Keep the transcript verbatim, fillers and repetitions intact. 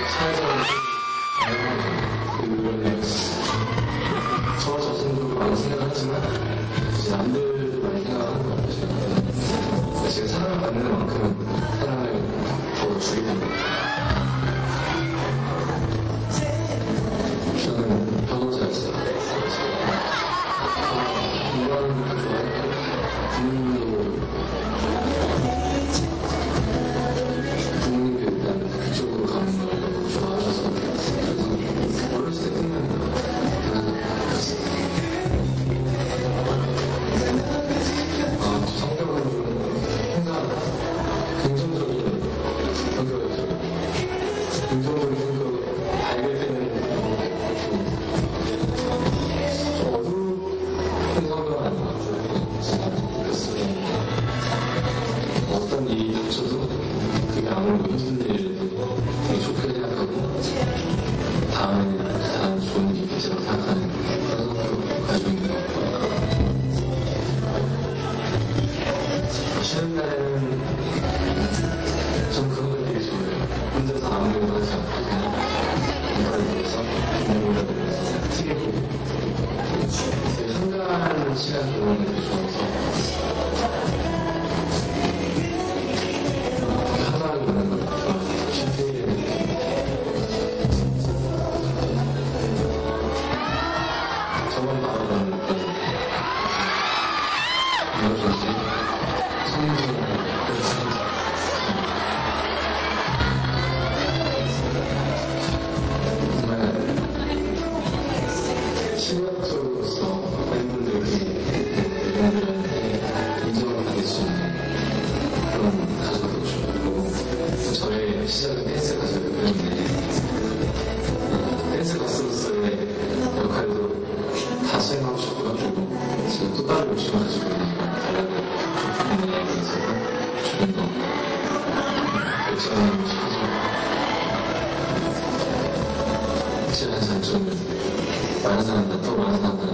저 자신도 많이 생각하지만 남들도 많이 생각하는 것 같아요. 제가 사랑을 받는 만큼 사랑을 더 주게 됩니다. 저는 변호사였어요. 공부하는 것도 좋아했고 부모님도 부모님도 일단 그쪽으로 가는 걸 너무 좋아하셔서 그래서 어렸을 때 끝나는 아, 성격은 항상 긍정적인 성격이었어요. 긍정적인 성격을 발견되는 좀 어두운 성격은 아닌 것 같아요. 그래서 어떤 일이 닥쳐도 그게 아무래도 힘든 일이라도 되게 좋게 생각하고 다음에 다음 좋은 일이 있겠지라고 생각하는 그런 성격을 가지고 있는 것 같고요. 쉬는 날에는 전 그런 걸 되게 좋아해요. 혼자서 아무것도 하지 않고 그냥 공부를 위해서 공부를 위해서 책을 보고 되게 한가한 시간 보내는 게 좋아서 한가하게 보내는 걸 좋아해서 신세계를 저번 바라보는 어떤 뭐라든지 성공 정말 시각적으로서 팬분들이 팬분들한테 인정을 받을 수 있는 그런 가수가 되고 싶고 저의 시작은 댄스 가수였기 때문에 댄스 가수로서의 역할도 다 수행하고 싶어가지고 지금 또 다른 욕심을 가지고 있는 부분에 대해서 조금 더 발전하고 싶어서 확실한 장점은 많은 사람들, 또 많은 사람들한테